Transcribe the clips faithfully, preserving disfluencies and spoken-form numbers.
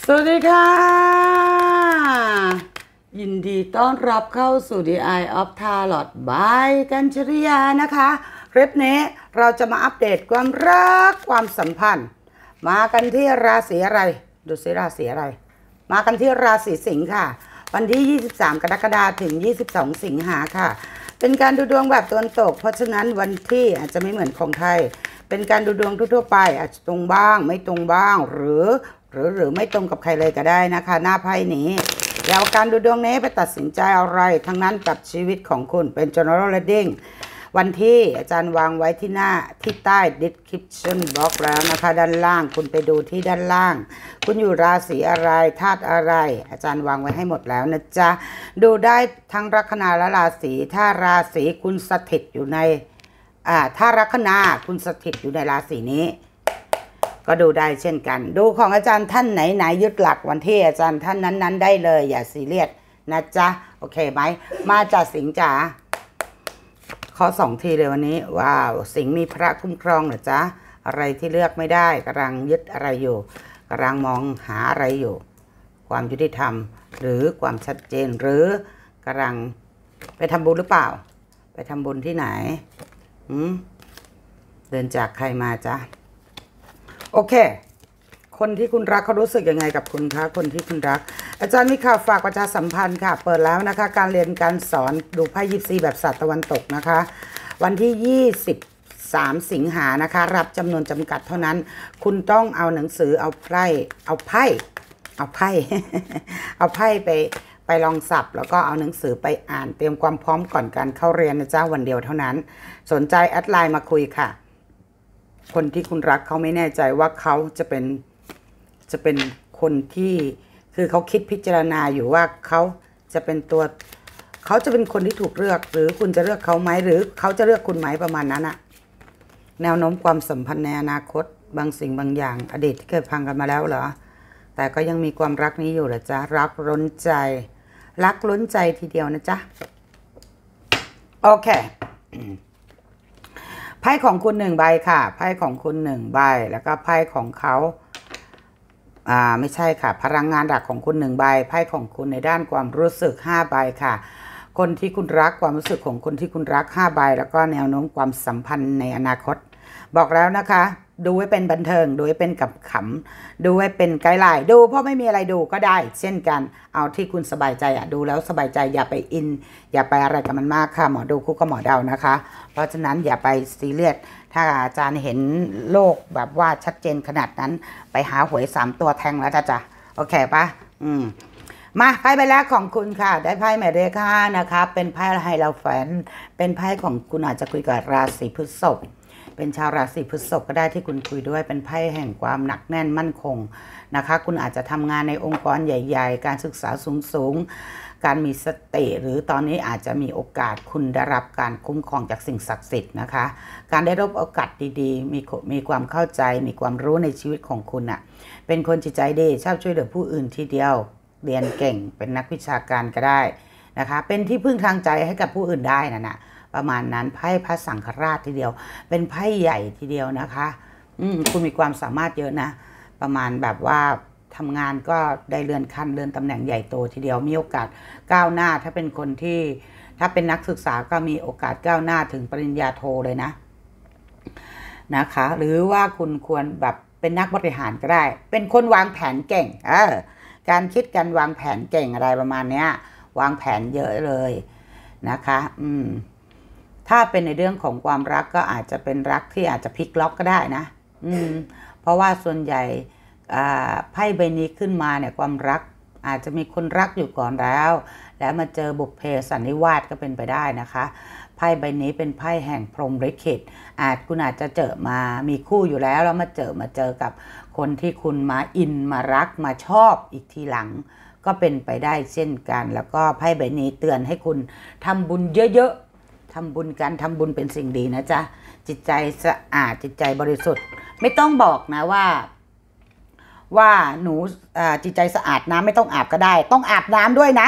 สวัสดีค่ะยินดีต้อนรับเข้าสู่ The Eye of Tarot by กัญชริยานะคะคลิปนี้เราจะมาอัปเดตความรักความสัมพันธ์มากันที่ราศีอะไรดูสิราศีอะไรมากันที่ราศีสิงค์ค่ะวันที่ยี่สิบสามกรกฎาคมถึงยี่สิบสองสิงหาค่ะเป็นการดูดวงแบบตะวันตกเพราะฉะนั้นวันที่อาจจะไม่เหมือนของไทยเป็นการดูดวงทั่วๆไปอาจจะตรงบ้างไม่ตรงบ้างหรือหรือหรือไม่ตรงกับใครเลยก็ได้นะคะหน้าไพ่นี้แล้วการดูดวงนี้ไปตัดสินใจอะไรทั้งนั้นกับชีวิตของคุณเป็น general reading วันที่อาจารย์วางไว้ที่หน้าที่ใต้ description box แล้วนะคะด้านล่างคุณไปดูที่ด้านล่างคุณอยู่ราศีอะไรธาตุอะไรอาจารย์วางไว้ให้หมดแล้วนะจ๊ะดูได้ทั้งลัคนาและราศีถ้าราศีคุณสถิตอยู่ในอ่าถ้าลัคนาคุณสถิตอยู่ในราศีนี้ก็ดูได้เช่นกันดูของอาจารย์ท่านไหนไหนยึดหลักวันที่อาจารย์ท่านนั้นๆได้เลยอย่าซีเรียสนะจ๊ะโอเคไหมมาจากสิงห์จ๋าข้อสองทีเลยวันนี้ว้าวสิงห์มีพระคุ้มครองเหรอจ๊ะอะไรที่เลือกไม่ได้กำลังยึดอะไรอยู่กำลังมองหาอะไรอยู่ความยุติธรรมหรือความชัดเจนหรือกำลังไปทำบุญหรือเปล่าไปทำบุญที่ไหนอืมเดินจากใครมาจ๊ะโอเคคนที่คุณรักเขารู้สึกยังไงกับคุณคะคนที่คุณรักอาจารย์มีข่าวฝากประชาสัมพันธ์ค่ะเปิดแล้วนะคะการเรียนการสอนดูไพ่ยิปซีแบบศาสตร์ตะวันตกนะคะวันที่ยี่สิบสามสิงหานะคะรับจำนวนจำกัดเท่านั้นคุณต้องเอาหนังสือเอาไพ่เอาไพ่เอาไพ่ เอาไพ่ไปไปลองสับแล้วก็เอาหนังสือไปอ่านเตรียมความพร้อมก่อนการเข้าเรียนนะจ๊ะวันเดียวเท่านั้นสนใจแอดไลน์มาคุยค่ะคนที่คุณรักเขาไม่แน่ใจว่าเขาจะเป็นจะเป็นคนที่คือเขาคิดพิจารณาอยู่ว่าเขาจะเป็นตัวเขาจะเป็นคนที่ถูกเลือกหรือคุณจะเลือกเขาไหมหรือเขาจะเลือกคุณไหมประมาณนั้นอะแนวโน้มความสัมพันธ์ในอนาคตบางสิ่งบางอย่างอดีตที่เคยพังกันมาแล้วเหรอแต่ก็ยังมีความรักนี้อยู่เหรอจ๊ะรักล้นใจรักล้นใจทีเดียวนะจ๊ะโอเคไพ่ของคุณหนึ่งใบค่ะไพ่ของคุณหนึ่งใบแล้วก็ไพ่ของเขาอ่าไม่ใช่ค่ะพลังงานหลักของคุณหนึ่งใบไพ่ของคุณในด้านความรู้สึกห้าใบค่ะคนที่คุณรักความรู้สึกของคนที่คุณรักห้าใบแล้วก็แนวโน้มความสัมพันธ์ในอนาคตบอกแล้วนะคะดูไว้เป็นบันเทิงดูไว้เป็นกับขำดูไว้เป็นไกด์ไลน์ดูเพราะไม่มีอะไรดูก็ได้เช่นกันเอาที่คุณสบายใจอะดูแล้วสบายใจอย่าไปอินอย่าไปอะไรกับมันมากค่ะหมอดูคู่กับหมอเดานะคะเพราะฉะนั้นอย่าไปซีเรียสถ้าอาจารย์เห็นโลกแบบว่าชัดเจนขนาดนั้นไปหาหวยสามตัวแทงแล้วจ้ะจ้ะโอเคปะอืมมาไพ่ใบแรกของคุณค่ะได้ไพ่หมายเลขห้านะคะเป็นไพ่ไฮโลแฟนเป็นไพ่ของคุณอาจจะคุยกับราศีพฤษภเป็นชาวราศีพฤษภก็ได้ที่คุณคุยด้วยเป็นไพ่แห่งความหนักแน่นมั่นคงนะคะคุณอาจจะทำงานในองค์กรใหญ่ๆการศึกษาสูงๆการมีสติหรือตอนนี้อาจจะมีโอกาสคุณได้รับการคุ้มครองจากสิ่งศักดิ์สิทธิ์นะคะการได้รับโอกาสดีๆมีมีความเข้าใจมีความรู้ในชีวิตของคุณอ่ะเป็นคนจิตใจดีชอบช่วยเหลือผู้อื่นทีเดียวเรียนเก่งเป็นนักวิชาการก็ได้นะคะเป็นที่พึ่งทางใจให้กับผู้อื่นได้นะนะประมาณนั้นไพ่พระสังฆราชทีเดียวเป็นไพ่ใหญ่ทีเดียวนะคะอืมคุณมีความสามารถเยอะนะประมาณแบบว่าทำงานก็ได้เลื่อนขั้นเลื่อนตำแหน่งใหญ่โตทีเดียวมีโอกาสก้าวหน้าถ้าเป็นคนที่ถ้าเป็นนักศึกษาก็มีโอกาสก้าวหน้าถึงปริญญาโทเลยนะนะคะหรือว่าคุณควรแบบเป็นนักบริหารก็ได้เป็นคนวางแผนเก่งเออการคิดการวางแผนเก่งอะไรประมาณเนี้ยวางแผนเยอะเลยนะคะอืมถ้าเป็นในเรื่องของความรักก็อาจจะเป็นรักที่อาจจะพลิกล็อกก็ได้นะอืมเพราะว่าส่วนใหญ่ไพ่ใบนี้ขึ้นมาเนี่ยความรักอาจจะมีคนรักอยู่ก่อนแล้วแล้วมาเจอบุพเพสันนิวาสก็เป็นไปได้นะคะไพ่ใบนี้เป็นไพ่แห่งพรหมลิขิตอาจคุณอาจจะเจอมามีคู่อยู่แล้วแล้วมาเจอมาเจอกับคนที่คุณมาอินมารักมาชอบอีกทีหลังก็เป็นไปได้เช่นกันแล้วก็ไพ่ใบนี้เตือนให้คุณทำบุญเยอะๆทำบุญกันทำบุญเป็นสิ่งดีนะจ๊ะจิตใจสะอาดจิตใจบริสุทธิ์ไม่ต้องบอกนะว่าว่าหนูจิตใจสะอาดน้ำไม่ต้องอาบก็ได้ต้องอาบน้ำด้วยนะ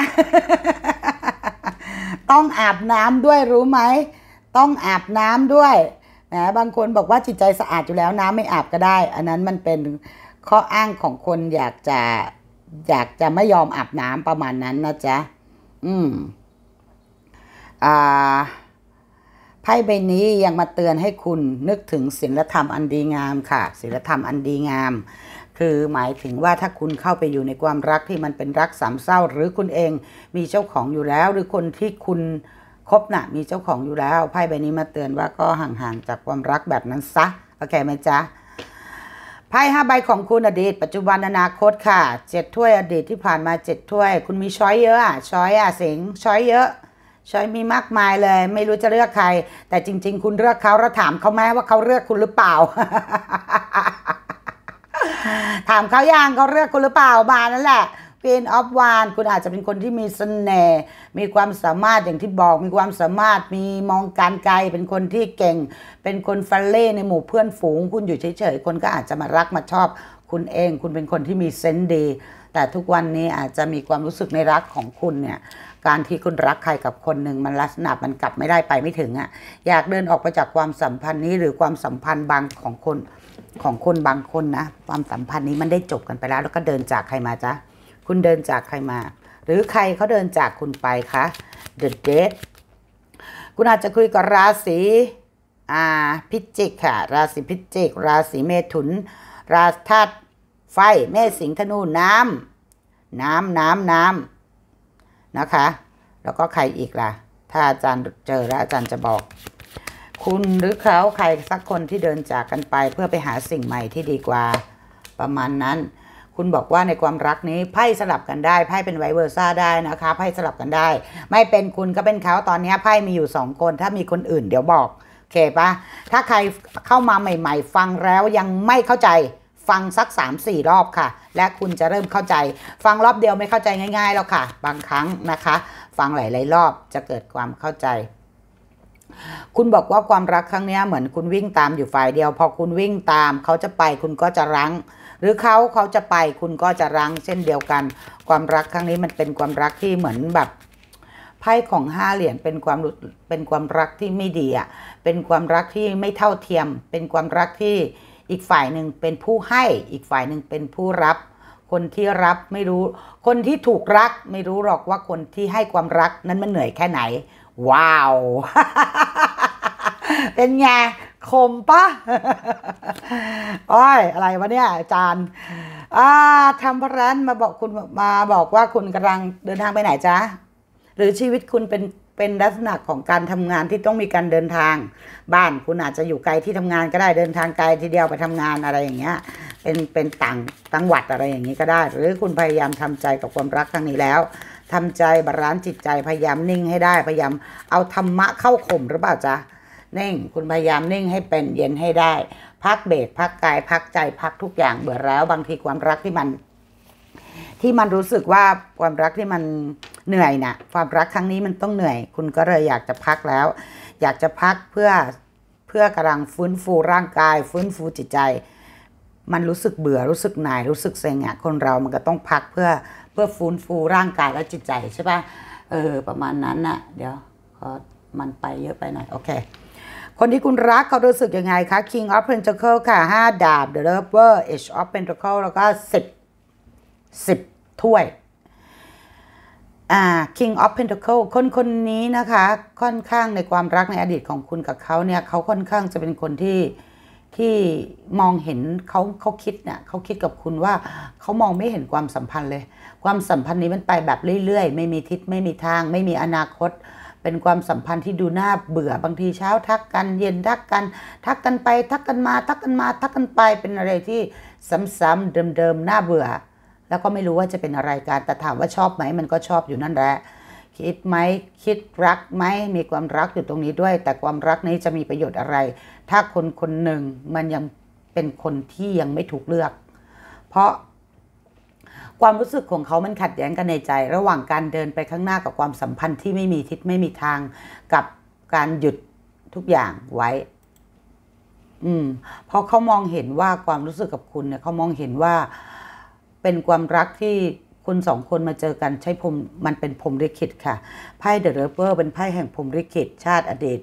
ต้องอาบน้ำด้วยรู้ไหมต้องอาบน้ำด้วยนะบางคนบอกว่าจิตใจสะอาดอยู่แล้วน้ำไม่อาบก็ได้อันนั้นมันเป็นข้ออ้างของคนอยากจะอยากจะไม่ยอมอาบน้ำประมาณนั้นนะจ๊ะอืมอ่าไพ่ใบนี้ยังมาเตือนให้คุณนึกถึงศีลธรรมอันดีงามค่ะศีลธรรมอันดีงามคือหมายถึงว่าถ้าคุณเข้าไปอยู่ในความรักที่มันเป็นรักสามเศร้าหรือคุณเองมีเจ้าของอยู่แล้วหรือคนที่คุณคบน่ะมีเจ้าของอยู่แล้วไพ่ใบนี้มาเตือนว่าก็ห่างๆจากความรักแบบนั้นซะโอเคไหมจ๊ะไพ่ห้าใบของคุณอดีตปัจจุบันอนาคตค่ะเจ็ดถ้วยอดีตที่ผ่านมาเจ็ดถ้วยคุณมีช้อยเยอะอ่ะช้อยอ่ะสิงช้อยเยอะช้อยมีมากมายเลยไม่รู้จะเลือกใครแต่จริงๆคุณเลือกเขาแล้วถามเขาไหมว่าเขาเลือกคุณหรือเปล่า ถามเขายังเขาเลือกคุณหรือเปล่ามานั่นแหละ Queen of Wands คุณอาจจะเป็นคนที่มีเสน่ห์มีความสามารถอย่างที่บอกมีความสามารถมีมองการไกลเป็นคนที่เก่งเป็นคนฟัลเล่ในหมู่เพื่อนฝูงคุณอยู่เฉยๆคนก็อาจจะมารักมาชอบคุณเองคุณเป็นคนที่มีเซนส์ดีแต่ทุกวันนี้อาจจะมีความรู้สึกในรักของคุณเนี่ยการที่คุณรักใครกับคนหนึ่งมันลักษณะมันกลับไม่ได้ไปไม่ถึงอ่ะอยากเดินออกไปจากความสัมพันธ์นี้หรือความสัมพันธ์บางของคนของคนบางคนนะความสัมพันธ์นี้มันได้จบกันไปแล้วแล้วก็เดินจากใครมาจ๊ะคุณเดินจากใครมาหรือใครเขาเดินจากคุณไปคะ The Death คุณอาจจะคุยกับราศีอ่าพิจิกค่ะราศีพิจิกราศีเมถุนราศีธาตุไฟเมษสิงห์ธนูน้ำน้ำน้ำน้ำนะคะแล้วก็ใครอีกล่ะถ้าอาจารย์เจอแล้วอาจารย์จะบอกคุณหรือเขาใครสักคนที่เดินจากกันไปเพื่อไปหาสิ่งใหม่ที่ดีกว่าประมาณนั้นคุณบอกว่าในความรักนี้ไพ่สลับกันได้ไพ่เป็นไวเวอร์ซ่าได้นะคะไพ่สลับกันได้ไม่เป็นคุณก็เป็นเขาตอนนี้ไพ่มีอยู่สองคนถ้ามีคนอื่นเดี๋ยวบอกโอเคปะถ้าใครเข้ามาใหม่ๆฟังแล้วยังไม่เข้าใจฟังสัก สามสี่ รอบค่ะและคุณจะเริ่มเข้าใจฟังรอบเดียวไม่เข้าใจง่ายๆแล้วค่ะบางครั้งนะคะฟังหลายๆรอบจะเกิดความเข้าใจคุณบอกว่าความรักครั้งนี้เหมือนคุณวิ่งตามอยู่ฝ่ายเดียวพอคุณวิ่งตามเขาจะไปคุณก็จะรั้งหรือเขาเขาจะไปคุณก็จะรั้งเช่นเดียวกันความรักครั้งนี้มันเป็นความรักที่เหมือนแบบไพ่ของห้าเหรียญเป็นความเป็นความรักที่ไม่ดีอ่ะเป็นความรักที่ไม่เท่าเทียมเป็นความรักที่อีกฝ่ายหนึ่งเป็นผู้ให้อีกฝ่ายหนึ่งเป็นผู้รับคนที่รับไม่รู้คนที่ถูกรักไม่รู้หรอกว่าคนที่ให้ความรักนั้นมันเหนื่อยแค่ไหนว้าว เป็นไงคมปะ อ้อยอะไรวะเนี่ยอาจารย์อ่าทำพรันมาบอกคุณมาบอกว่าคุณกำลังเดินทางไปไหนจ๊ะหรือชีวิตคุณเป็นเป็นลักษณะของการทำงานที่ต้องมีการเดินทางบ้านคุณอาจจะอยู่ไกลที่ทำงานก็ได้เดินทางไกลทีเดียวไปทำงานอะไรอย่างเงี้ยเป็นเป็นต่างจังหวัดอะไรอย่างนี้ก็ได้หรือคุณพยายามทำใจกับความรักครั้งนี้แล้วทำใจบาลานซ์จิตใจพยายามนิ่งให้ได้พยายามเอาธรรมะเข้าข่มหรือเปล่าจ๊ะนิ่งคุณพยายามนิ่งให้เป็นเย็นให้ได้พักเบรกพักกายพักใจพักทุกอย่างเบื่อแล้วบางทีความรักที่มันที่มันรู้สึกว่าความรักที่มันเหนื่อยนะความรักครั้งนี้มันต้องเหนื่อยคุณก็เลยอยากจะพักแล้วอยากจะพักเพื่อเพื่อกำลังฟื้นฟูร่างกายฟื้นฟูจิตใจมันรู้สึกเบื่อรู้สึกหน่ายรู้สึกเซ็งอ่ะคนเรามันก็ต้องพักเพื่อเพื่อฟื้นฟูร่างกายและจิตใจใช่ป่ะเออประมาณนั้นน่ะเดี๋ยวขอมันไปเยอะไปหน่อยโอเคคนที่คุณรักเขารู้สึกยังไงคะ King of Pentacles ค่ะห้าดาบ The Lover Age of Pentacles แล้วก็สิบ สิบถ้วยอ่า King of Pentacles คนคนนี้นะคะค่อนข้างในความรักในอดีตของคุณกับเขาเนี่ยเขาค่อนข้างจะเป็นคนที่ที่มองเห็นเขาเขาคิดเนี่ยเขาคิดกับคุณว่าเขามองไม่เห็นความสัมพันธ์เลยความสัมพันธ์นี้มันไปแบบเรื่อยๆไม่มีทิศไม่มีทางไม่มีอนาคตเป็นความสัมพันธ์ที่ดูน่าเบื่อบางทีเช้าทักกันเย็นทักกันทักกันไปทักกันมาทักกันมาทักกันไปเป็นอะไรที่ซ้ำๆเดิมๆน่าเบื่อแล้วก็ไม่รู้ว่าจะเป็นอะไรกันแต่ถามว่าชอบไหมมันก็ชอบอยู่นั่นแหละคิดไหมคิดรักไหมมีความรักอยู่ตรงนี้ด้วยแต่ความรักนี้จะมีประโยชน์อะไรถ้าคนคนหนึ่งมันยังเป็นคนที่ยังไม่ถูกเลือกเพราะความรู้สึกของเขามันขัดแย้งกันในใจระหว่างการเดินไปข้างหน้ากับความสัมพันธ์ที่ไม่มีทิศไม่มีทางกับการหยุดทุกอย่างไว้อืมเพราะเขามองเห็นว่าความรู้สึกกับคุณเนี่ยเขามองเห็นว่าเป็นความรักที่คุณสองคนมาเจอกันใช้พรมมันเป็นพรหมลิขิตค่ะไพ่เดอะเรเวอร์เป็นไพ่แห่งพรหมลิขิตชาติอดีต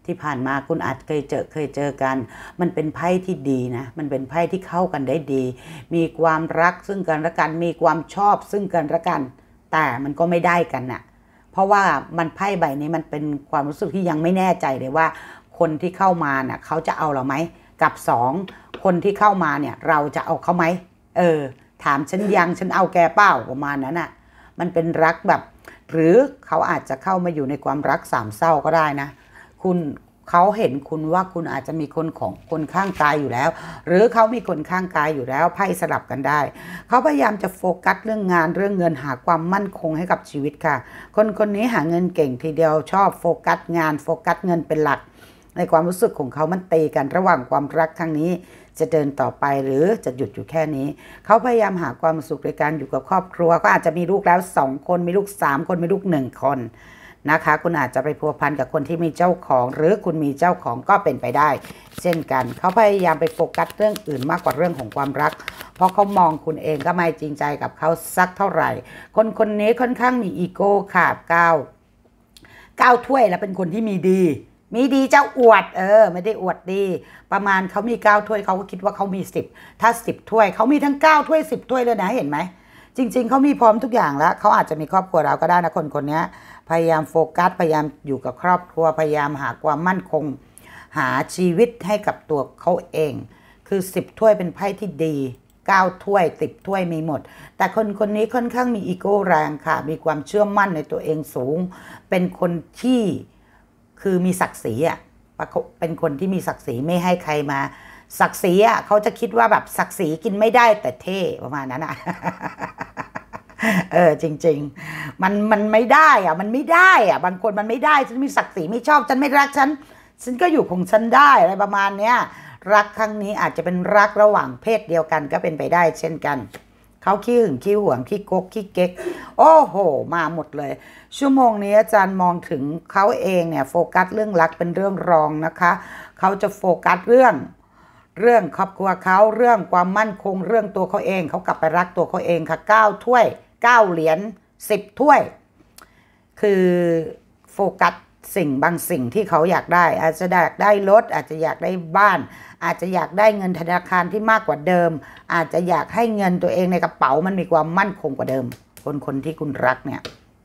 ที่ผ่านมาคุณอาจเคยเจอเคยเจอกันมันเป็นไพ่ที่ดีนะมันเป็นไพ่ที่เข้ากันได้ดีมีความรักซึ่งกันและกันมีความชอบซึ่งกันและกันแต่มันก็ไม่ได้กันน่ะเพราะว่ามันไพ่ใบนี้มันเป็นความรู้สึกที่ยังไม่แน่ใจเลยว่าคนที่เข้ามาน่ะเขาจะเอาเราไหมกับสองคนที่เข้ามาเนี่ยเราจะเอาเขาไหมเออถามฉันยังฉันเอาแกเปล่าประมาณนั้นน่ะมันเป็นรักแบบหรือเขาอาจจะเข้ามาอยู่ในความรักสามเศร้าก็ได้นะคุณเขาเห็นคุณว่าคุณอาจจะมีคนของคนข้างกายอยู่แล้วหรือเขามีคนข้างกายอยู่แล้วไพ่สลับกันได้เขาพยายามจะโฟกัสเรื่องงานเรื่องเงินหาความมั่นคงให้กับชีวิตค่ะคนคนนี้หาเงินเก่งทีเดียวชอบโฟกัสงานโฟกัสเงินเป็นหลักในความรู้สึกของเขามันตีกันระหว่างความรักครั้งนี้จะเดินต่อไปหรือจะหยุดอยู่แค่นี้เขาพยายามหาความสุขในการอยู่กับครอบครัวก็อาจจะมีลูกแล้วสองคนมีลูกสามคนมีลูกหนึ่งคนนะคะคุณอาจจะไปพัวพันกับคนที่มีเจ้าของหรือคุณมีเจ้าของก็เป็นไปได้เช่นกันเขาพยายามไปโฟกัสเรื่องอื่นมากกว่าเรื่องของความรักเพราะเขามองคุณเองก็ไม่จริงใจกับเขาสักเท่าไหร่คนคนนี้ค่อนข้างมีอีโก้ค่ะก้าวก้าวถ้วยและเป็นคนที่มีดีมีดีเจ้าอวดเออไม่ได้อวดดีประมาณเขามีเก้าถ้วยเขาก็คิดว่าเขามีสิบถ้าสิบถ้วยเขามีทั้งเก้าถ้วยสิบถ้วยเลยนะเห็นไหมจริงๆเขามีพร้อมทุกอย่างแล้วเขาอาจจะมีครอบครัวแล้วก็ได้นะคนคนนี้พยายามโฟกัสพยายามอยู่กับครอบครัวพยายามหาความมั่นคงหาชีวิตให้กับตัวเขาเองคือสิบถ้วยเป็นไพ่ที่ดีเก้าถ้วยสิบถ้วยมีหมดแต่คนคนนี้ค่อนข้างมีอีโก้แรงค่ะมีความเชื่อมั่นในตัวเองสูงเป็นคนที่คือมีศักดิ์ศรีอ่ะเป็นคนที่มีศักดิ์ศรีไม่ให้ใครมาศักดิ์ศรีอ่ะเขาจะคิดว่าแบบศักดิ์ศรีกินไม่ได้แต่เท่ประมาณนั้นอ่ะ เออจริงๆมันมันไม่ได้อ่ะมันไม่ได้อ่ะบางคนมันไม่ได้ฉันมีศักดิ์ศรีไม่ชอบฉันไม่รักฉันฉันก็อยู่ของฉันได้อะไรประมาณเนี้ยรักครั้งนี้อาจจะเป็นรักระหว่างเพศเดียวกันก็เป็นไปได้เช่นกันเขาขี้หึงขี้หวงขี้โกกขี้เก๊กโอ้โหมาหมดเลยชั่วโมงนี้อาจารย์มองถึงเขาเองเนี่ยโฟกัสเรื่องรักเป็นเรื่องรองนะคะเขาจะโฟกัสเรื่องเรื่องครอบครัวเขาเรื่องความมั่นคงเรื่องตัวเขาเองเขากลับไปรักตัวเขาเองค่ะเก้าถ้วยเก้าเหรียญสิบถ้วยคือโฟกัสสิ่งบางสิ่งที่เขาอยากได้อาจจะอยากได้รถอาจจะอยากได้บ้านอาจจะอยากได้เงินธนาคารที่มากกว่าเดิมอาจจะอยากให้เงินตัวเองในกระเป๋ามันมีความมั่นคงกว่าเดิมคนคนที่คุณรักเนี่ย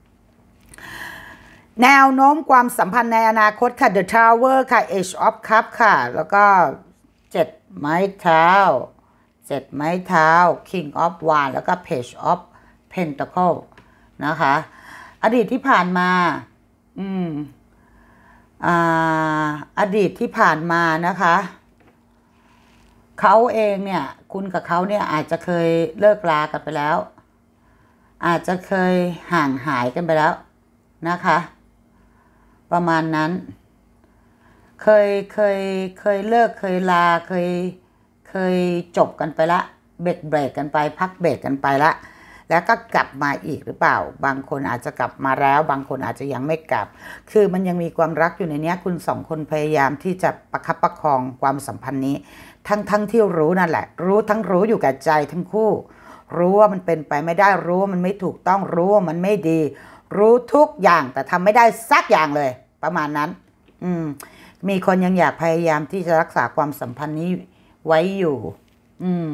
แนวโน้มความสัมพันธ์ในอนาคตค่ะ The Tower ค่ะ Age of Cup ค่ะแล้วก็เจ็ดไม้เท้าเจ็ดไม้เท้า King of Wands แล้วก็ Page of Pentacle นะคะอดีตที่ผ่านมาอืมอ่าอดีตที่ผ่านมานะคะเขาเองเนี่ยคุณกับเขาเนี่ยอาจจะเคยเลิกลากันไปแล้วอาจจะเคยห่างหายกันไปแล้วนะคะประมาณนั้นเคยเคยเคยเลิกเคยลาเคยเคยจบกันไปละเบรกเบรกกันไปพักเบรกกันไปละแล้วก็กลับมาอีกหรือเปล่าบางคนอาจจะกลับมาแล้วบางคนอาจจะยังไม่กลับคือมันยังมีความรักอยู่ในนี้คุณสองคนพยายามที่จะประคับประคองความสัมพันธ์นี้ทั้งทั้งที่รู้นั่นแหละรู้ทั้งรู้อยู่กับใจทั้งคู่รู้ว่ามันเป็นไปไม่ได้รู้ว่ามันไม่ถูกต้องรู้ว่ามันไม่ดีรู้ทุกอย่างแต่ทำไม่ได้สักอย่างเลยประมาณนั้นอืมมีคนยังอยากพยายามที่จะรักษาความสัมพันธ์นี้ไว้อยู่อืม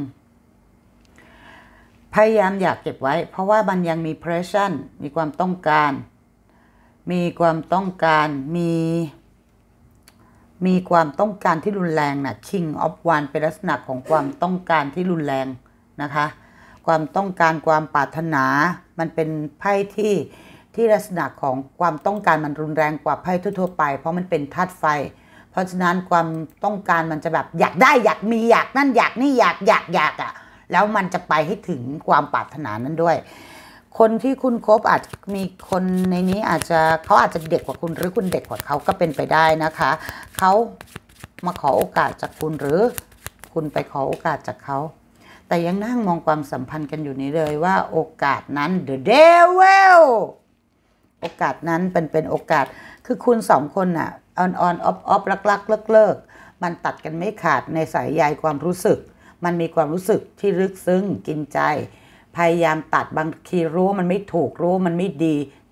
พยายามอยากเก็บไว้เพราะว่ามันยังมี pressure มีความต้องการมีความต้องการมีมีความต้องการที่รุนแรงนะ King of Wands เป็นลักษณะของความต้องการที่รุนแรงนะคะความต้องการความปรารถนามันเป็นไพ่ที่ที่ลักษณะของความต้องการมันรุนแรงกว่าไพ่ทั่วๆไปเพราะมันเป็นธาตุไฟเพราะฉะนั้นความต้องการมันจะแบบอยากได้อยากมีอยากนั่นอยากนี่อยากอยากอยากอ่ะแล้วมันจะไปให้ถึงความปรารถนานั้นด้วยคนที่คุณคบอาจมีคนในนี้อาจจะเขาอาจจะเด็กกว่าคุณหรือคุณเด็กกว่าเขาก็เป็นไปได้นะคะเขามาขอโอกาสจากคุณหรือคุณไปขอโอกาสจากเขาแต่ยังนั่งมองความสัมพันธ์กันอยู่นี้เลยว่าโอกาสนั้น the devil โอกาสนั้นเป็นเป็นโอกาสคือคุณสองคนน่ะ on on off off รักรักเลิกเลิกมันตัดกันไม่ขาดในสายใยความรู้สึกมันมีความรู้สึกที่ลึกซึ้งกินใจพยายามตัดบางทีรู้มันไม่ถูกรู้มันไม่ดีแต่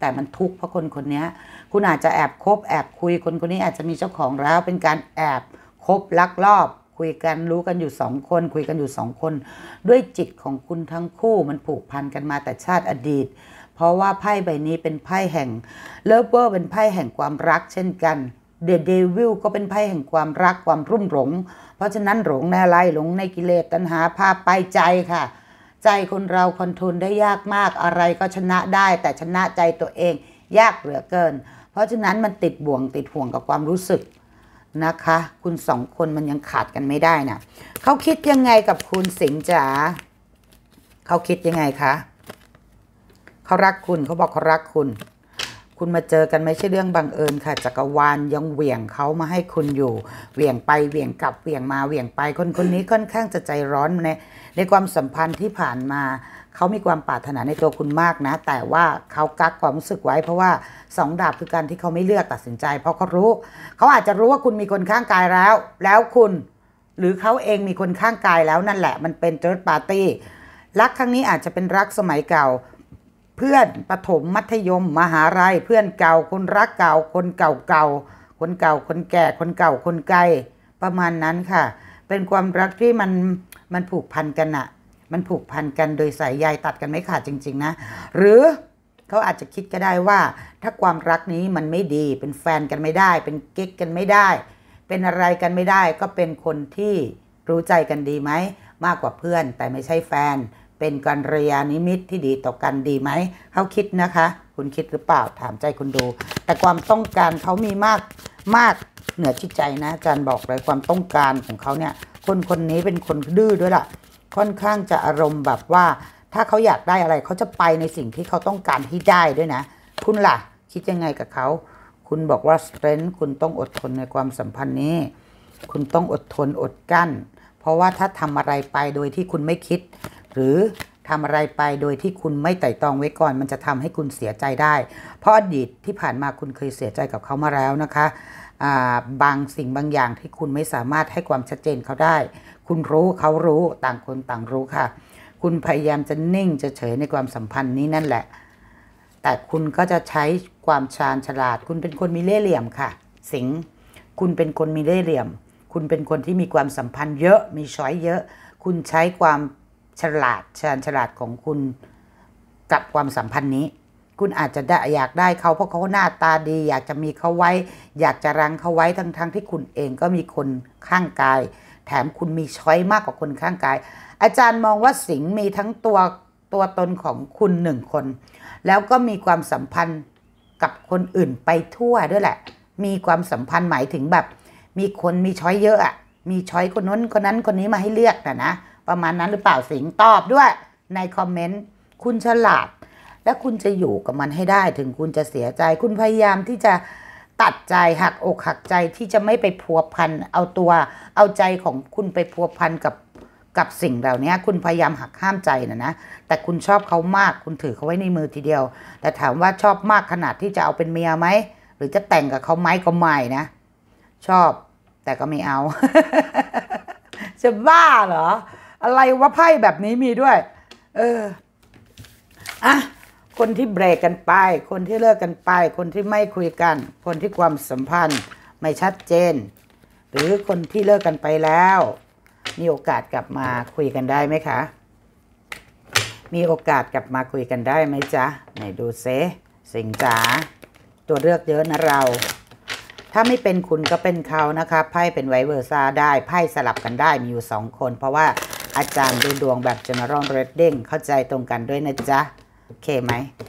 แต่มันทุกข์เพราะคนคนนี้คุณอาจจะแอบคบแอบคุยคนคนนี้อาจจะมีเจ้าของแล้วเป็นการแอบคบลักลอบคุยกันรู้กันอยู่สองคนคุยกันอยู่สองคนด้วยจิตของคุณทั้งคู่มันผูกพันกันมาแต่ชาติอดีตเพราะว่าไพ่ใบนี้เป็นไพ่แห่งเลิฟเวอร์เป็นไพ่แห่งความรักเช่นกันเดอะเดวิลก็เป็นไพ่แห่งความรักความรุ่มหลงเพราะฉะนั้นหลงในอะไรหลงในกิเลสตัณหาพาไปใจค่ะใจคนเราคอนโทรลได้ยากมากอะไรก็ชนะได้แต่ชนะใจตัวเองยากเหลือเกินเพราะฉะนั้นมันติดบ่วงติดห่วงกับความรู้สึกนะคะคุณสองคนมันยังขาดกันไม่ได้นะเขาคิดยังไงกับคุณสิงห์จ๋าเขาคิดยังไงคะเขารักคุณเขาบอกเขารักคุณคุณมาเจอกันไม่ใช่เรื่องบังเอิญค่ะจักรวาลยังเหวี่ยงเขามาให้คุณอยู่เหวี่ยงไปเหวี่ยงกลับเหวี่ยงมาเหวี่ยงไปคนคนนี้ค่อนข้างจะใจร้อนในในความสัมพันธ์ที่ผ่านมาเขามีความปรารถนาในตัวคุณมากนะแต่ว่าเขากักความรู้สึกไว้เพราะว่าสองดาบคือการที่เขาไม่เลือกตัดสินใจเพราะเขารู้เขาอาจจะรู้ว่าคุณมีคนข้างกายแล้วแล้วคุณหรือเขาเองมีคนข้างกายแล้วนั่นแหละมันเป็น third party รักครั้งนี้อาจจะเป็นรักสมัยเก่าเพื่อนประถมมัธยมมหาลัยเพื่อนเก่าคนรักเก่าคนเก่าเก่าคนเก่าคนแก่คนเก่าคนไกลประมาณนั้นค่ะเป็นความรักที่มันมันผูกพันกันอะมันผูกพันกันโดยสายใยตัดกันไม่ขาดจริงๆนะหรือเขาอาจจะคิดก็ได้ว่าถ้าความรักนี้มันไม่ดีเป็นแฟนกันไม่ได้เป็นเก๊กกันไม่ได้เป็นอะไรกันไม่ได้ก็เป็นคนที่รู้ใจกันดีไหมมากกว่าเพื่อนแต่ไม่ใช่แฟนเป็นกัลยาณมิตรที่ดีต่อกันดีไหมเขาคิดนะคะคุณคิดหรือเปล่าถามใจคุณดูแต่ความต้องการเขามีมากมากเหนือจิตใจนะอาจารย์บอกเลยความต้องการของเขาเนี่ยคนคนนี้เป็นคนดื้อด้วยล่ะค่อนข้างจะอารมณ์แบบว่าถ้าเขาอยากได้อะไรเขาจะไปในสิ่งที่เขาต้องการให้ได้ด้วยนะคุณล่ะคิดยังไงกับเขาคุณบอกว่า strength คุณต้องอดทนในความสัมพันธ์นี้คุณต้องอดทนอดกั้นเพราะว่าถ้าทำอะไรไปโดยที่คุณไม่คิดหรือทำอะไรไปโดยที่คุณไม่ไต่ตองไว้ก่อนมันจะทำให้คุณเสียใจได้เพราะอดีตที่ผ่านมาคุณเคยเสียใจกับเขามาแล้วนะคะบางสิ่งบางอย่างที่คุณไม่สามารถให้ความชัดเจนเขาได้คุณรู้เขารู้ต่างคนต่างรู้ค่ะคุณพยายามจะนิ่งจะเฉยในความสัมพันธ์นี้นั่นแหละแต่คุณก็จะใช้ความชาญฉลาดคุณเป็นคนมีเล่ห์เหลี่ยมค่ะสิงห์คุณเป็นคนมีเล่ห์เหลี่ยมคุณเป็นคนที่มีความสัมพันธ์เยอะมีช้อยเยอะคุณใช้ความฉลาดชาญฉลาดของคุณกับความสัมพันธ์นี้คุณอาจจะได้อยากได้เขาเพราะเขาหน้าตาดีอยากจะมีเขาไว้อยากจะรังเขาไว้ทั้งๆ ท, ที่คุณเองก็มีคนข้างกายแถมคุณมีช้อยมากกว่าคนข้างกายอาจารย์มองว่าสิงห์มีทั้งตัวตัวตนของคุณหนึ่งคนแล้วก็มีความสัมพันธ์กับคนอื่นไปทั่วด้วยแหละมีความสัมพันธ์หมายถึงแบบมีคนมีช้อยเยอะอะมีช้อยคนนั้นคนนั้นคนนี้มาให้เลือกนะนะประมาณนั้นหรือเปล่าสิงห์ตอบด้วยในคอมเมนต์คุณฉลาดและคุณจะอยู่กับมันให้ได้ถึงคุณจะเสียใจคุณพยายามที่จะตัดใจหักอกหักใจที่จะไม่ไปพัวพันเอาตัวเอาใจของคุณไปพัวพันกับกับสิ่งเหล่านี้คุณพยายามหักห้ามใจนะนะแต่คุณชอบเขามากคุณถือเขาไว้ในมือทีเดียวแต่ถามว่าชอบมากขนาดที่จะเอาเป็นเมียไหมหรือจะแต่งกับเขาไหมก็ไม่นะชอบแต่ก็ไม่เอา จะบ้าเหรออะไรวะไพ่แบบนี้มีด้วยเอออ่ะคนที่เบรกกันไปคนที่เลิกกันไปคนที่ไม่คุยกันคนที่ความสัมพันธ์ไม่ชัดเจนหรือคนที่เลิกกันไปแล้วมีโอกาสกลับมาคุยกันได้ไหมคะมีโอกาสกลับมาคุยกันได้ไหมจ๊ะไหนดูเซสิงจ๋าตัวเลือกเยอะนะเราถ้าไม่เป็นคุณก็เป็นเขานะคะไพ่เป็นไวเวอร์ซ่าได้ไพ่สลับกันได้มีอยู่สองคนเพราะว่าอาจารย์ดูดวงแบบ general reading เข้าใจตรงกันด้วยนะจ๊ะโอเคไหม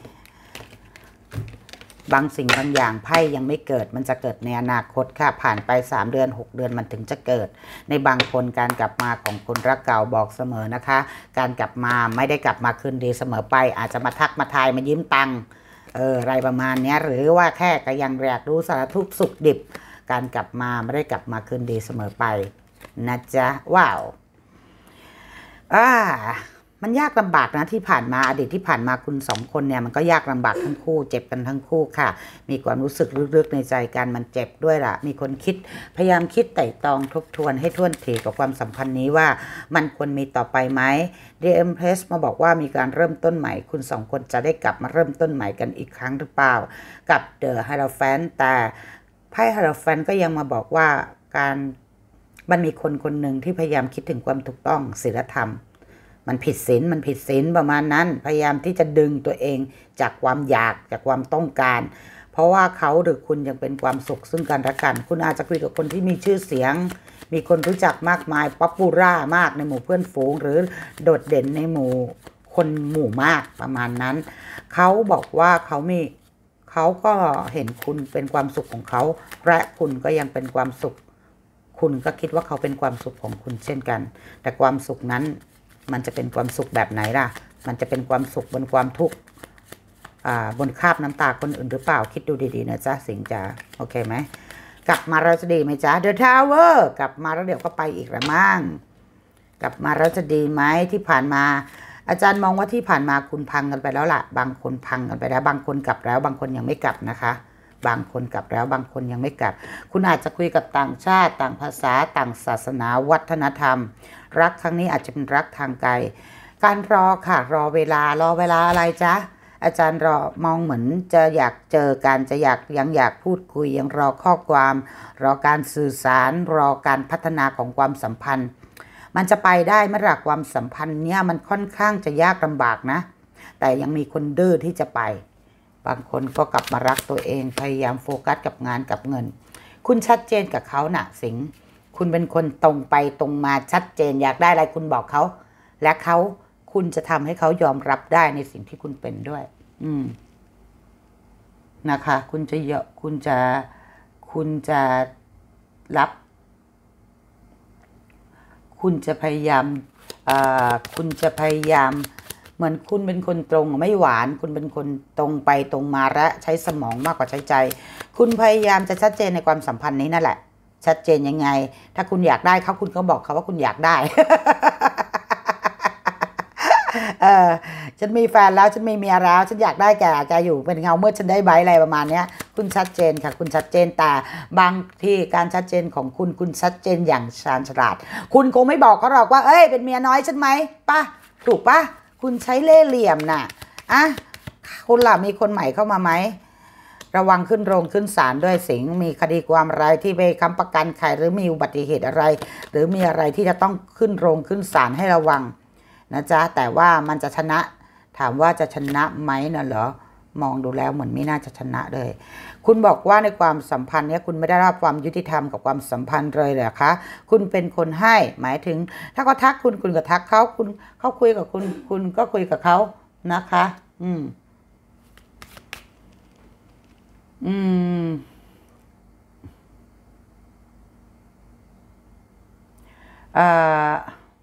บางสิ่งบางอย่างไพ่ยังไม่เกิดมันจะเกิดในอนาคตค่ะผ่านไปสามเดือนหกเดือนมันถึงจะเกิดในบางคนการกลับมาของคนรักเก่าบอกเสมอนะคะการกลับมาไม่ได้กลับมาคืนดีเสมอไปอาจจะมาทักมาทายมายืมตังค์เอออะไรประมาณนี้หรือว่าแค่ก็ยังอยากรู้สารทุกข์สุขดิบการกลับมาไม่ได้กลับมาคืนดีเสมอไปนะจ๊ะว้าวอ่ามันยากลำบากนะที่ผ่านมาอดีตที่ผ่านมาคุณสองคนเนี่ยมันก็ยากลำบากทั้งคู่เจ็บกันทั้งคู่ค่ะมีความรู้สึกลึกๆในใจกันมันเจ็บด้วยล่ะมีคนคิดพยายามคิดไต่ตองทบทวนให้ท่วนทีกับความสัมพันธ์นี้ว่ามันควรมีต่อไปไหม The Empress มาบอกว่ามีการเริ่มต้นใหม่คุณสองคนจะได้กลับมาเริ่มต้นใหม่กันอีกครั้งหรือเปล่ากับ The Hierophant แต่ไพ่ Hierophant ก็ยังมาบอกว่าการมันมีคนคนหนึ่งที่พยายามคิดถึงความถูกต้องศีลธรรมมันผิดศีลมันผิดศีลประมาณนั้นพยายามที่จะดึงตัวเองจากความอยากจากความต้องการเพราะว่าเขาหรือคุณยังเป็นความสุขซึ่งกันและกันคุณอาจจะคุยกับคนที่มีชื่อเสียงมีคนรู้จักมากมายป๊อปปูล่ามากในหมู่เพื่อนฝูงหรือโดดเด่นในหมู่คนหมู่มากประมาณนั้นเขาบอกว่าเขามีเขาก็เห็นคุณเป็นความสุขของเขาและคุณก็ยังเป็นความสุขคุณก็คิดว่าเขาเป็นความสุขของคุณเช่นกันแต่ความสุขนั้นมันจะเป็นความสุขแบบไหนล่ะมันจะเป็นความสุขบนความทุกข์บนคราบน้ำตาคนอื่นหรือเปล่าคิดดูดีๆนะจ๊ะสิงจ๋าโอเคไหมกลับมาเราจะดีไหมจ๊ะ The Tower กลับมาแล้วเดี๋ยวก็ไปอีกละมั่งกลับมาเราจะดีไหมที่ผ่านมาอาจารย์มองว่าที่ผ่านมาคุณพังกันไปแล้วล่ะบางคนพังกันไปแล้วบางคนกลับแล้วบางคนยังไม่กลับนะคะบางคนกลับแล้วบางคนยังไม่กลับคุณอาจจะคุยกับต่างชาติต่างภาษาต่างศาสนาวัฒนธรรมรักครั้งนี้อาจจะเป็นรักทางไกลการรอค่ะรอเวลารอเวลาอะไรจ๊ะอาจารย์รอมองเหมือนจะอยากเจอกันจะอยากยังอยากพูดคุยยังรอข้อความรอการสื่อสารรอการพัฒนาของความสัมพันธ์มันจะไปได้เมื่อไหร่ความสัมพันธ์เนี่ยมันค่อนข้างจะยากลำบากนะแต่ยังมีคนดื้อที่จะไปบางคนก็กลับมารักตัวเองพยายามโฟกัสกับงานกับเงินคุณชัดเจนกับเขาน่ะสิงคุณเป็นคนตรงไปตรงมาชัดเจนอยากได้อะไรคุณบอกเขาและเขาคุณจะทำให้เขายอมรับได้ในสิ่งที่คุณเป็นด้วยอืมนะคะคุณจะเยอะคุณจะคุณจะรับคุณจะพยายามอ่าคุณจะพยายามเหมือนคุณเป็นคนตรงไม่หวานคุณเป็นคนตรงไปตรงมาและใช้สมองมากกว่าใช้ใจคุณพยายามจะชัดเจนในความสัมพันธ์นี้นั่นแหละชัดเจนยังไงถ้าคุณอยากได้เขาคุณก็บอกเขาว่าคุณอยากได้ เออฉันมีแฟนแล้วฉันมีเมียแล้วฉันอยากได้แกแกอยู่เป็นเงาเมื่อฉันได้ใบอะไรประมาณนี้คุณชัดเจนค่ะคุณชัดเจนแต่บางที่การชัดเจนของคุณคุณชัดเจนอย่างชาญฉลาดคุณคงไม่บอกเขาหรอกว่าเอ้ยเป็นเมียน้อยฉันไหมป่ะถูกป่ะคุณใช้เล่ห์เหลี่ยมน่ะอ่ะคุณล่ะมีคนใหม่เข้ามาไหมระวังขึ้นโรงขึ้นศาลด้วยสิงมีคดีความอะไรที่ไปค้ำประกันใครหรือมีอุบัติเหตุอะไรหรือมีอะไรที่จะต้องขึ้นโรงขึ้นศาลให้ระวังนะจ๊ะแต่ว่ามันจะชนะถามว่าจะชนะไหมนะเหรอมองดูแล้วเหมือนไม่น่าจะชนะเลยคุณบอกว่าในความสัมพันธ์นี้คุณไม่ได้รับความยุติธรรมกับความสัมพันธ์เลยเหรอคะคุณเป็นคนให้หมายถึงถ้าเขาทักคุณคุณก็ทักเขาคุณเขาคุยกับคุณคุณก็คุยกับเขานะคะอืมอืมอ่า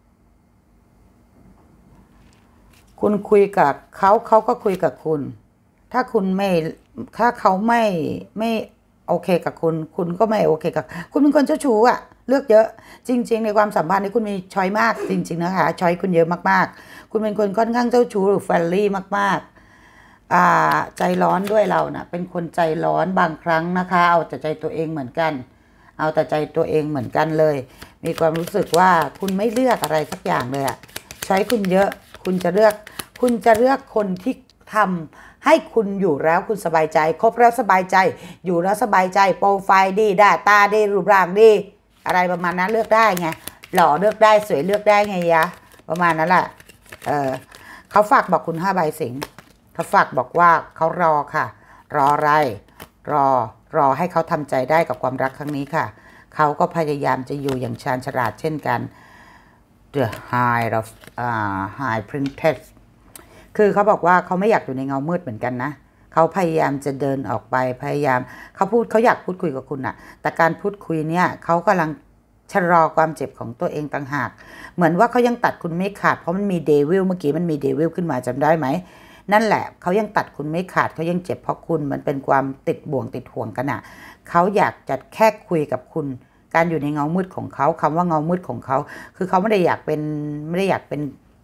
คุณคุยกับเขาเขาก็คุยกับคุณถ้าคุณไม่ถ้าเขาไม่ไม่โอเคกับคุณคุณก็ไม่โอเคกับคุณเป็นคนเจ้าชู้อะเลือกเยอะจริงๆในความสัมพันธ์นี้คุณมีช้อยมากจริงๆนะคะช้อยคุณเยอะมากๆคุณเป็นคนค่อนข้างเจ้าชู้หรือเฟรนลี่มากๆอ่าใจร้อนด้วยเรานะเป็นคนใจร้อนบางครั้งนะคะเอาแต่ใจตัวเองเหมือนกันเอาแต่ใจตัวเองเหมือนกันเลยมีความรู้สึกว่าคุณไม่เลือกอะไรสักอย่างเลยอะช้อยคุณเยอะคุณจะเลือกคุณจะเลือกคนที่ทำให้คุณอยู่แล้วคุณสบายใจคบแล้วสบายใจอยู่แล้วสบายใจโปรไฟล์ดีหน้าตาดีรูปร่างดีอะไรประมาณนั้นเลือกได้ไงหล่อเลือกได้สวยเลือกได้ไงยะประมาณนั้นแหละเออเขาฝากบอกคุณห้าใบสิงเขาฝากบอกว่าเขารอค่ะรออะไรรอรอให้เขาทำใจได้กับความรักครั้งนี้ค่ะเขาก็พยายามจะอยู่อย่างชาญฉลาดเช่นกัน The High of uh, High Princess คือเขาบอกว่าเขาไม่อยากอยู่ในเงามืดเหมือนกันนะเขาพยายามจะเดินออกไปพยายามเขาพูดเขาอยากพูดคุยกับคุณอะแต่การพูดคุยเนี่ยเขากำลังชะลอความเจ็บของตัวเองต่างหากเหมือนว่าเขายังตัดคุณไม่ขาดเพราะมันมีเดวิลเมื่อกี้มันมีเดวิลขึ้นมาจำได้ไหมนั่นแหละเขายังตัดคุณไม่ขาดเขายังเจ็บเพราะคุณมันเป็นความติดบ่วงติดห่วงกันอะเขาอยากจะแค่คุยกับคุณการอยู่ในเงามืดของเขาคำว่าเงามืดของเขาคือเขาไม่ได้อยากเป็นไม่ได้อยากเป็นเก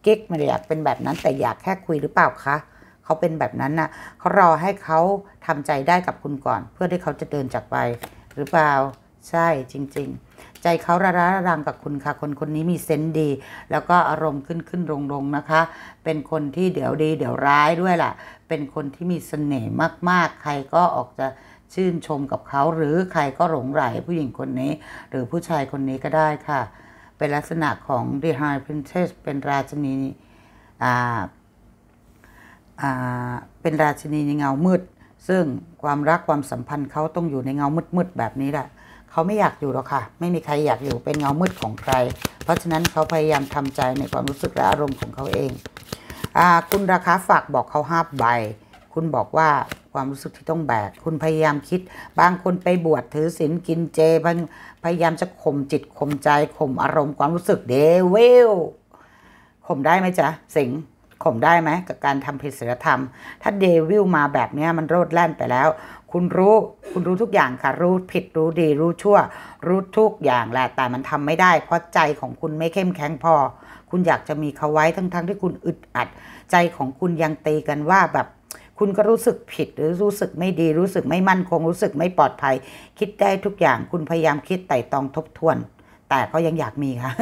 กิ๊กไม่ได้อยากเป็นแบบนั้นแต่อยากแค่คุยหรือเปล่าคะเขาเป็นแบบนั้นน่ะเขารอให้เขาทำใจได้กับคุณก่อนเพื่อที่เขาจะเดินจากไปหรือเปล่าใช่จริงๆใจเขาระระรังกับคุณค่ะคนคนนี้มีเซนส์ดีแล้วก็อารมณ์ขึ้นขึ้นลงลงนะคะเป็นคนที่เดี๋ยวดีเดี๋ยวร้ายด้วยล่ะเป็นคนที่มีเสน่ห์มากๆใครก็ออกจะชื่นชมกับเขาหรือใครก็หลงใหลผู้หญิงคนนี้หรือผู้ชายคนนี้ก็ได้ค่ะเป็นลักษณะของ The High Princess เป็นราชินีอ่าอ่าเป็นราชินีในเงามืดซึ่งความรักความสัมพันธ์เขาต้องอยู่ในเงามืดๆแบบนี้แหละเขาไม่อยากอยู่หรอกค่ะไม่มีใครอยากอยู่เป็นเงามืดของใครเพราะฉะนั้นเขาพยายามทำใจในความรู้สึกและอารมณ์ของเขาเองอ่าคุณราคาฝากบอกเขาห้าใบคุณบอกว่าความรู้สึกที่ต้องแบกคุณพยายามคิดบางคนไปบวชถือศีลกินเจบางพยายามจะข่มจิตข่มใจข่มอารมณ์ความรู้สึกเดวิลข่มได้ไหมจ๊ะสิงข่มได้ไหมกับการทำผิดศีลธรรมถ้าเดวิลมาแบบนี้มันโลดแล่นไปแล้วคุณรู้คุณรู้ทุกอย่างค่ะรู้ผิดรู้ดีรู้ชั่วรู้ทุกอย่างแหละแต่มันทำไม่ได้เพราะใจของคุณไม่เข้มแข็งพอคุณอยากจะมีเขาไว้ทั้งๆที่คุณอึดอัดใจของคุณยังตีกันว่าแบบคุณก็รู้สึกผิดหรือรู้สึกไม่ดีรู้สึกไม่มั่นคงรู้สึกไม่ปลอดภัยคิดได้ทุกอย่างคุณพยายามคิดไต่ตองทบทวนแต่ก็ยังอยากมีค่ะ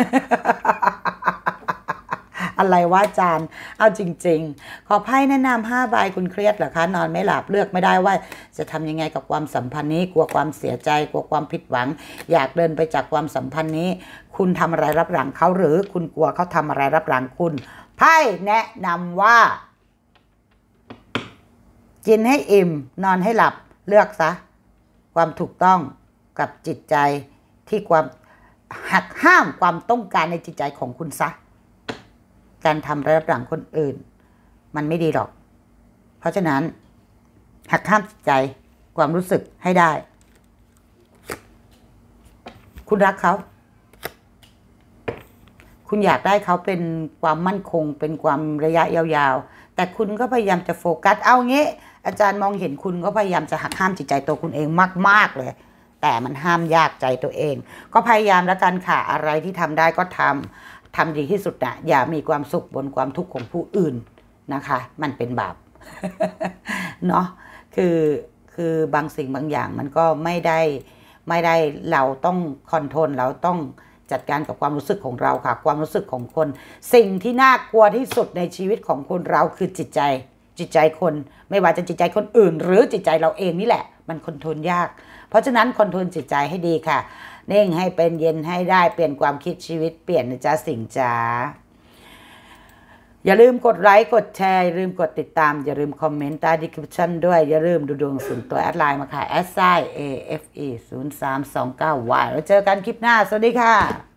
อะไรวะอาจารย์เอาจริงๆขอไพ่แนะนำห้าใบคุณเครียดเหรอคะนอนไม่หลับเลือกไม่ได้ว่าจะทำยังไงกับความสัมพันธ์นี้กลัวความเสียใจกลัวความผิดหวังอยากเดินไปจากความสัมพันธ์นี้คุณทำอะไรรับหลังเขาหรือคุณกลัวเขาทำอะไรรับหลังคุณไพ่แนะนำว่ากินให้อิ่มนอนให้หลับเลือกซะความถูกต้องกับจิตใจที่ความหักห้ามความต้องการในจิตใจของคุณซะการทำรับหลังคนอื่นมันไม่ดีหรอกเพราะฉะนั้นหักห้ามจิตใจความรู้สึกให้ได้คุณรักเขาคุณอยากได้เขาเป็นความมั่นคงเป็นความระยะยาวๆแต่คุณก็พยายามจะโฟกัสเอางี้อาจารย์มองเห็นคุณก็พยายามจะหักห้ามจิตใจตัวคุณเองมากๆเลยแต่มันห้ามยากใจตัวเองก็พยายามแล้วกันค่ะอะไรที่ทำได้ก็ทำทำดีที่สุดนะอย่ามีความสุขบนความทุกข์ของผู้อื่นนะคะมันเป็นบาป เนาะคือคือบางสิ่งบางอย่างมันก็ไม่ได้ไม่ได้เราต้องคอนโทรลเราต้องจัดการกับความรู้สึกของเราค่ะความรู้สึกของคนสิ่งที่น่ากลัวที่สุดในชีวิตของคนเราคือจิตใจจิตใจคนไม่ว่าจะจิตใจคนอื่นหรือจิตใจเราเองนี่แหละมันคอนโทรลยากเพราะฉะนั้นคอนโทรลจิตใจให้ดีค่ะเน่งให้เป็นเย็นให้ได้เปลี่ยนความคิดชีวิตเปลี่ยนนะจ๊ะสิ่งจ๋าอย่าลืมกดไลค์กดแชร์อย่าลืมกดติดตามอย่าลืมคอมเมนต์ใต้ดีคริปชั่นด้วยอย่าลืมดูดวงส่วนตัวแอดไลน์มาค่ะ แอท ไซน์ เอ เอฟ อี ศูนย์ สาม สอง เก้า วาย แล้วเจอกันคลิปหน้าสวัสดีค่ะ